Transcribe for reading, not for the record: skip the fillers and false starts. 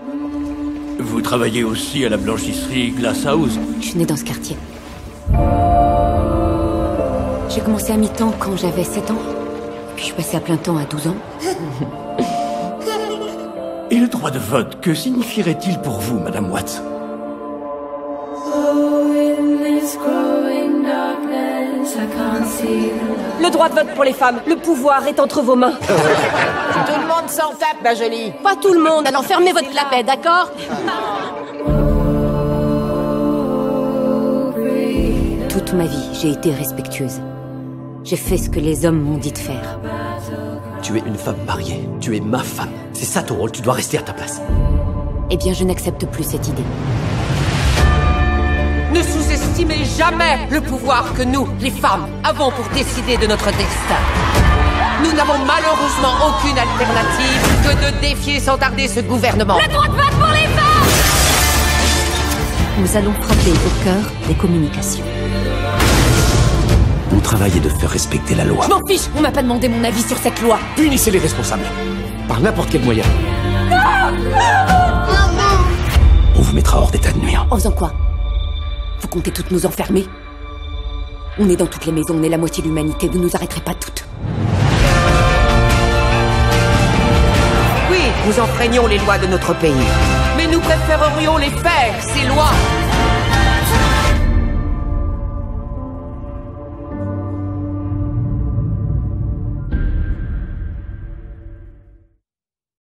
Vous travaillez aussi à la blanchisserie Glass House? Je suis née dans ce quartier. J'ai commencé à mi-temps quand j'avais 7 ans. Puis je suis passée à plein temps à 12 ans. Et le droit de vote, que signifierait-il pour vous, Madame Watts? Le droit de vote pour les femmes, le pouvoir est entre vos mains. Tout le monde s'en tape, ma jolie. Pas tout le monde, alors fermez votre clapet, d'accord? Toute ma vie, j'ai été respectueuse. J'ai fait ce que les hommes m'ont dit de faire. Tu es une femme mariée. Tu es ma femme. C'est ça ton rôle. Tu dois rester à ta place. Eh bien, je n'accepte plus cette idée. Ne sous-estimez jamais le pouvoir que nous, les femmes, avons pour décider de notre destin. Nous n'avons malheureusement aucune alternative que de défier sans tarder ce gouvernement. Le droit de vote pour les femmes! Nous allons frapper au cœur des communications. Mon travail est de faire respecter la loi. Je m'en fiche, on m'a pas demandé mon avis sur cette loi. Punissez les responsables. Par n'importe quel moyen. On vous mettra hors d'état de nuire. En faisant quoi? Vous comptez toutes nous enfermer? On est dans toutes les maisons, on est la moitié de l'humanité, vous nous arrêterez pas toutes. Oui, nous enfreignons les lois de notre pays. Mais nous préférerions les faire, ces lois,